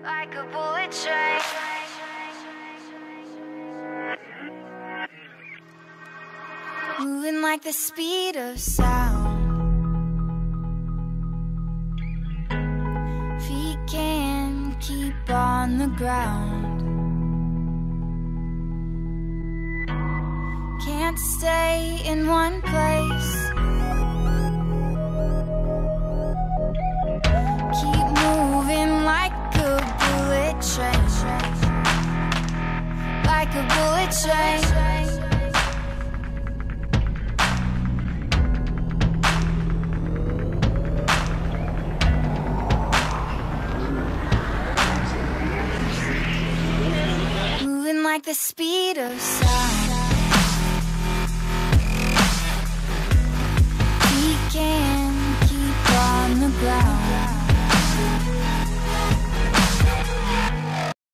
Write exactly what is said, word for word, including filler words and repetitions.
like a bullet train. Moving like the speed of sound. Feet can't keep on the ground. Can't stay in one place. Keep moving like a bullet train. Like a bullet train. Moving like the speed of sound.